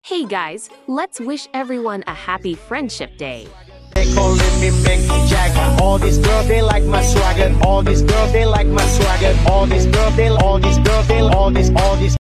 Hey guys, let's wish everyone a happy Friendship Day. They calling me Mick Jagger. All these girls, they like my swagger. All these girls, they like my swagger. All these girls, they all these girls, they all these